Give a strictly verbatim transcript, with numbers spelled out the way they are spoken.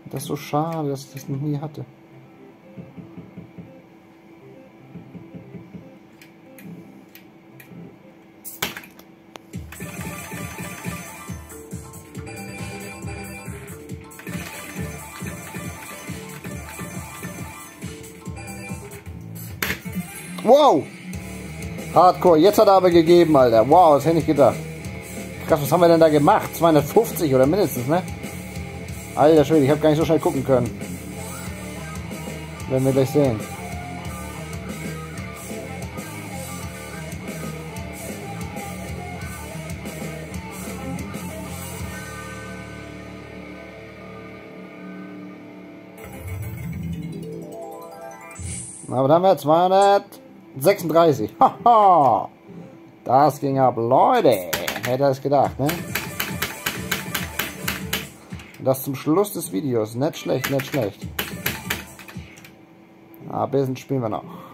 Das ist so schade, dass ich das noch nie hatte. Wow! Hardcore, jetzt hat er aber gegeben, Alter. Wow, das hätte ich nicht gedacht. Krass, was haben wir denn da gemacht? zweihundertfünfzig oder mindestens, ne? Alter Schwede, ich habe gar nicht so schnell gucken können. Werden wir gleich sehen. Aber dann haben wir zweihundertsechsunddreißig. Haha! Das ging ab, Leute. Hätte er es gedacht, ne? Das zum Schluss des Videos. Nicht schlecht, nicht schlecht. Aber ein bisschen spielen wir noch.